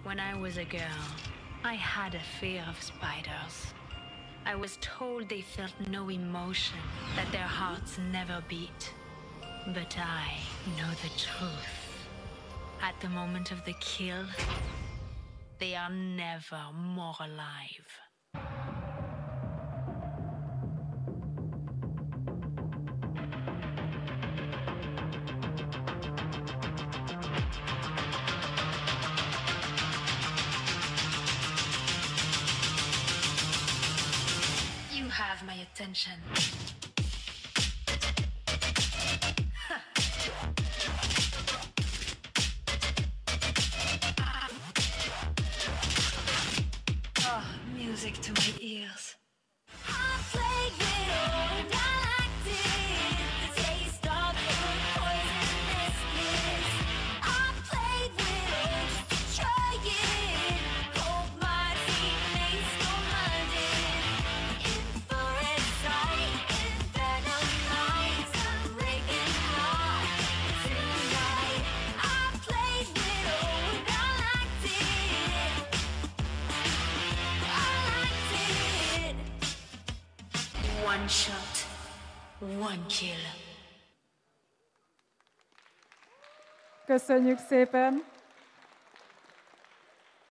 When I was a girl, I had a fear of spiders. I was told they felt no emotion, that their hearts never beat. But I know the truth. At the moment of the kill, they are never more alive. You have my attention. Oh, music to my ears. I played with old, I liked it. The taste of your poisonous kiss. I played with it just to try it. Hold my feet, made storm-minded. Infrared sight, inferno nights. I'm breaking heart tonight. I played with old, I liked it. I liked it. One shot, one kill. Köszönjük szépen!